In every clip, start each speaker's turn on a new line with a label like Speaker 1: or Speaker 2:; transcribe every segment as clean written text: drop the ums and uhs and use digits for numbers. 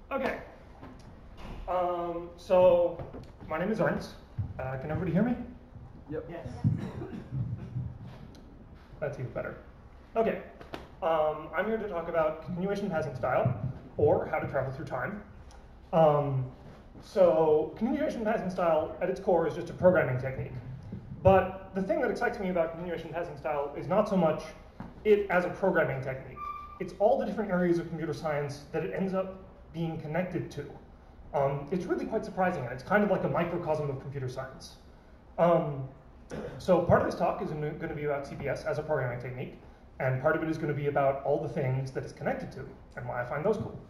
Speaker 1: Okay. So my name is Ernst. Can everybody hear me?
Speaker 2: Yep. Yes.
Speaker 1: That's even better. Okay. I'm here to talk about continuation passing style, or how to travel through time. So continuation passing style, at its core, is just a programming technique. But the thing that excites me about continuation passing style is not so much it as a programming technique. It's all the different areas of computer science that it ends up being connected to. It's really quite surprising, and it's kind of like a microcosm of computer science. So part of this talk is going to be about CPS as a programming technique, and part of it is going to be about all the things that it's connected to, and why I find those cool.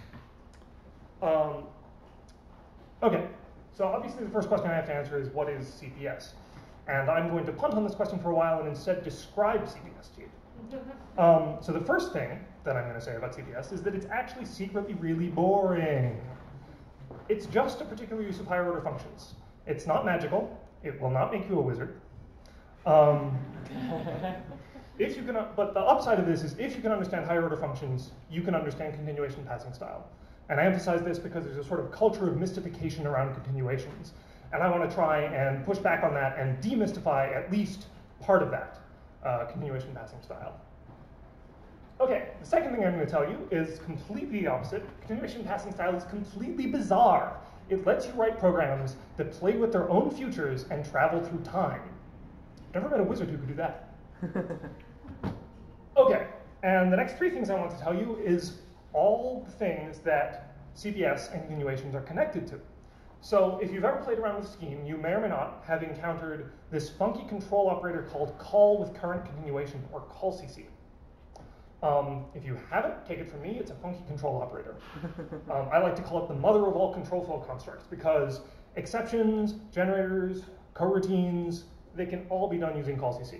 Speaker 1: Okay, so obviously the first question I have to answer is, what is CPS? And I'm going to punt on this question for a while and instead describe CPS to you. So the first thing that I'm going to say about CPS is that it's actually secretly really boring. It's just a particular use of higher order functions. It's not magical. It will not make you a wizard. But the upside of this is if you can understand higher order functions, you can understand continuation passing style. And I emphasize this because there's a sort of culture of mystification around continuations. And I want to try and push back on that and demystify at least part of that continuation passing style. Okay, the second thing I'm going to tell you is completely the opposite. Continuation passing style is completely bizarre. It lets you write programs that play with their own futures and travel through time. Never met a wizard who could do that. Okay, and the next three things I want to tell you is all the things that CPS and continuations are connected to. So if you've ever played around with Scheme, you may or may not have encountered this funky control operator called call with current continuation, or callcc. If you haven't, take it from me, it's a funky control operator. I like to call it the mother of all control flow constructs because exceptions, generators, coroutines, they can all be done using callcc.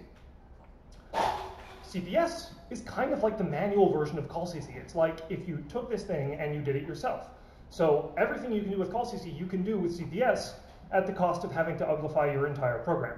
Speaker 1: CPS is kind of like the manual version of callcc. It's like if you took this thing and you did it yourself. So everything you can do with callcc, you can do with CPS at the cost of having to uglify your entire program.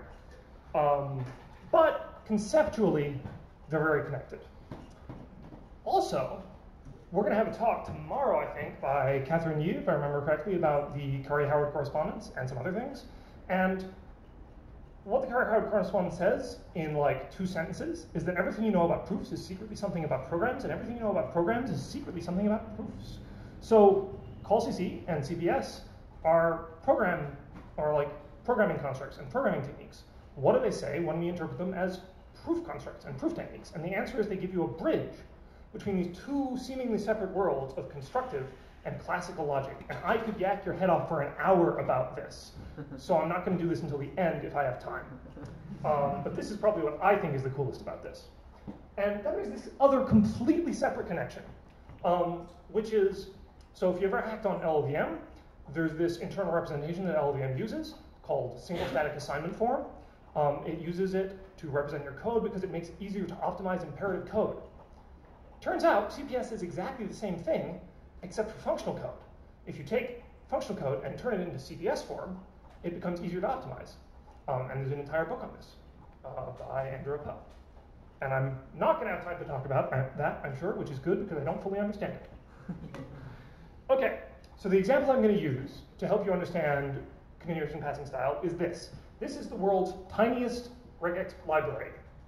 Speaker 1: But conceptually, they're very connected. Also, we're going to have a talk tomorrow, I think, by Catherine Yee, if I remember correctly, about the Curry-Howard correspondence and some other things. And what the Curry-Howard correspondence says in like 2 sentences is that everything you know about proofs is secretly something about programs, and everything you know about programs is secretly something about proofs. So callcc and CPS are programming constructs and programming techniques. What do they say when we interpret them as proof constructs and proof techniques? And the answer is they give you a bridge between these two seemingly separate worlds of constructive and classical logic. And I could yak your head off for an hour about this. So I'm not going to do this until the end if I have time. But this is probably what I think is the coolest about this. And then there's this other completely separate connection, which is, so if you ever hacked on LLVM, there's this internal representation that LLVM uses called single static assignment form. It uses it to represent your code because it makes it easier to optimize imperative code. Turns out CPS is exactly the same thing, except for functional code. If you take functional code and turn it into CPS form, it becomes easier to optimize. And there's an entire book on this by Andrew Appel. And I'm not going to have time to talk about that, I'm sure, which is good because I don't fully understand it. Okay, so the example I'm going to use to help you understand continuation passing style is this. This is the world's tiniest regex library.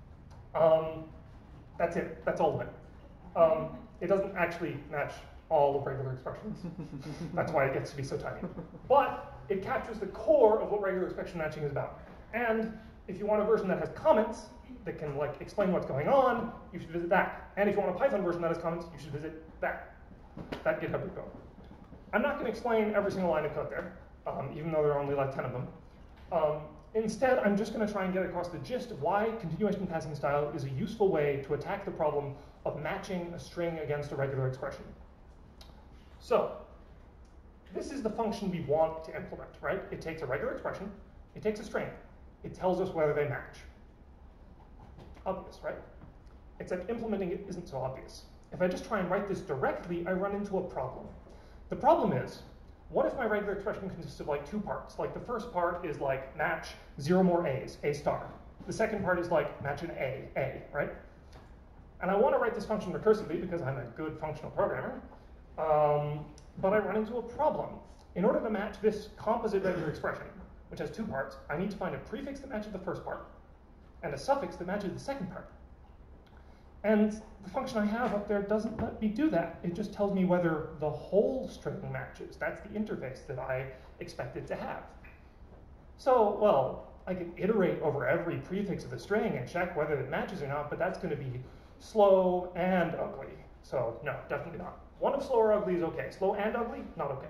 Speaker 1: That's it. That's all of it. It doesn't actually match all of regular expressions. That's why it gets to be so tiny. But it captures the core of what regular expression matching is about. And if you want a version that has comments that can like explain what's going on, you should visit that. And if you want a Python version that has comments, you should visit that GitHub repo. I'm not going to explain every single line of code there, even though there are only like 10 of them. Instead, I'm just going to try and get across the gist of why continuation passing style is a useful way to attack the problem of matching a string against a regular expression. So, this is the function we want to implement, right? It takes a regular expression, it takes a string, it tells us whether they match. Obvious, right? Except implementing it isn't so obvious. If I just try and write this directly, I run into a problem. The problem is, what if my regular expression consists of like 2 parts? Like the first part is like match 0 more A's, A star. The second part is like match an A, right? And I want to write this function recursively because I'm a good functional programmer. But I run into a problem. In order to match this composite regular expression, which has two parts, I need to find a prefix that matches the first part and a suffix that matches the second part. And the function I have up there doesn't let me do that. It just tells me whether the whole string matches. That's the interface that I expect it to have. So, well, I can iterate over every prefix of the string and check whether it matches or not, but that's going to be slow and ugly. So, no, definitely not. One of slow or ugly is okay. Slow and ugly, not okay.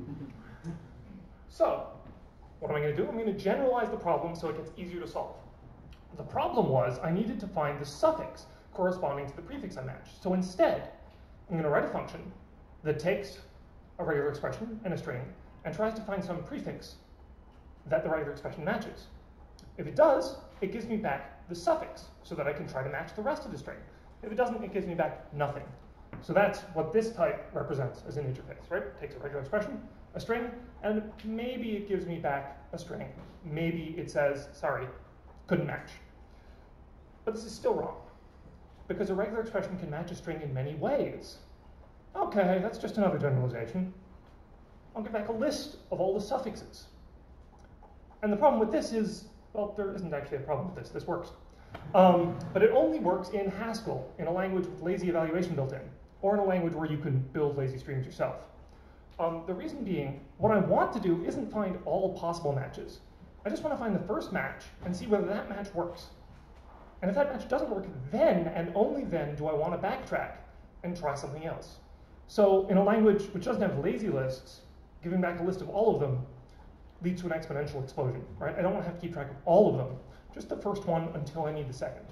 Speaker 1: So, what am I going to do? I'm going to generalize the problem so it gets easier to solve. The problem was I needed to find the suffix corresponding to the prefix I matched. So instead, I'm going to write a function that takes a regular expression and a string and tries to find some prefix that the regular expression matches. If it does, it gives me back the suffix so that I can try to match the rest of the string. If it doesn't, it gives me back nothing. So that's what this type represents as an interface, right? It takes a regular expression, a string, and maybe it gives me back a string. Maybe it says, sorry, couldn't match. But this is still wrong, because a regular expression can match a string in many ways. Okay, that's just another generalization. I'll give back a list of all the suffixes. And the problem with this is, well, there isn't actually a problem with this. This works. But it only works in Haskell, in a language with lazy evaluation built in, or in a language where you can build lazy streams yourself. The reason being, what I want to do isn't find all possible matches. I just want to find the first match and see whether that match works. And if that match doesn't work, then and only then do I want to backtrack and try something else. So in a language which doesn't have lazy lists, giving back a list of all of them leads to an exponential explosion, right? I don't want to have to keep track of all of them, just the first one until I need the second.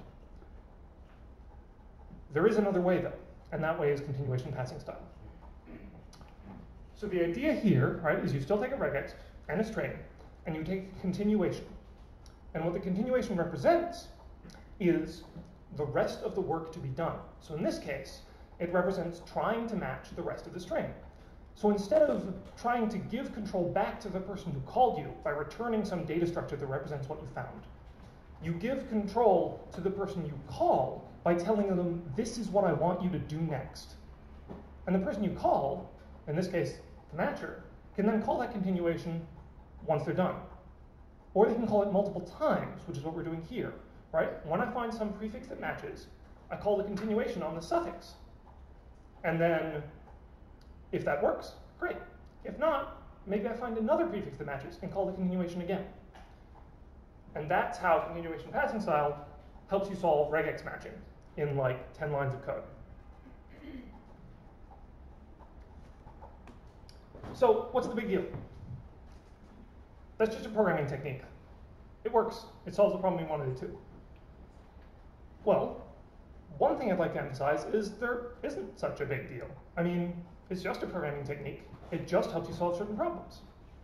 Speaker 1: There is another way though, and that way is continuation passing style. So the idea here, right, is you still take a regex and a string, and you take a continuation. And what the continuation represents is the rest of the work to be done. So in this case, it represents trying to match the rest of the string. So instead of trying to give control back to the person who called you by returning some data structure that represents what you found, you give control to the person you call by telling them, this is what I want you to do next. And the person you call, in this case, the matcher, can then call that continuation once they're done. Or they can call it multiple times, which is what we're doing here. Right? When I find some prefix that matches, I call the continuation on the suffix. And then, if that works, great. If not, maybe I find another prefix that matches and call the continuation again. And that's how continuation passing style helps you solve regex matching in like 10 lines of code. So what's the big deal? That's just a programming technique. It works. It solves the problem we wanted it to. Well, one thing I'd like to emphasize is there isn't such a big deal. I mean, it's just a programming technique. It just helps you solve certain problems.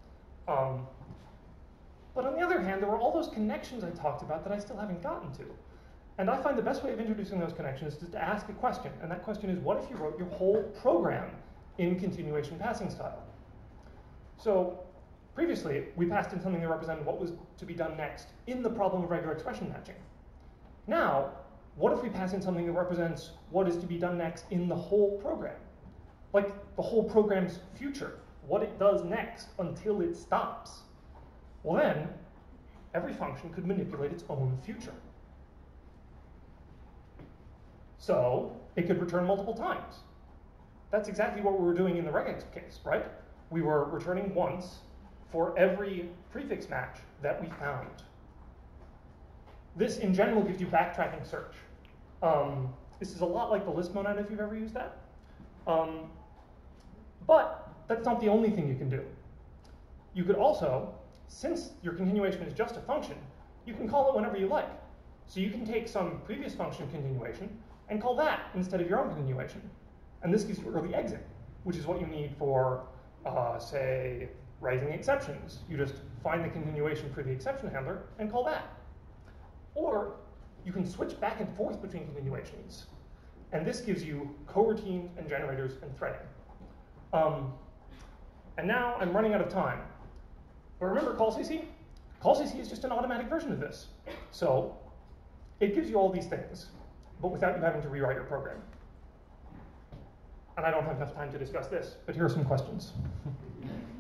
Speaker 1: But on the other hand, there were all those connections I talked about that I still haven't gotten to. And I find the best way of introducing those connections is to ask a question. And that question is, what if you wrote your whole program in continuation passing style? So previously, we passed in something that represented what was to be done next in the problem of regular expression matching. Now, what if we pass in something that represents what is to be done next in the whole program? Like the whole program's future, what it does next until it stops. Well then, every function could manipulate its own future. So, it could return multiple times. That's exactly what we were doing in the regex case, right? We were returning once for every prefix match that we found. This, in general, gives you backtracking search. This is a lot like the list monad if you've ever used that. But that's not the only thing you can do. You could also, since your continuation is just a function, you can call it whenever you like. So you can take some previous function continuation and call that instead of your own continuation. And this gives you early exit, which is what you need for, say, writing exceptions. You just find the continuation for the exception handler and call that. Or you can switch back and forth between continuations. And this gives you coroutines and generators and threading. And now I'm running out of time. But remember callCC? callCC is just an automatic version of this. So it gives you all these things, but without you having to rewrite your program. And I don't have enough time to discuss this, but here are some questions.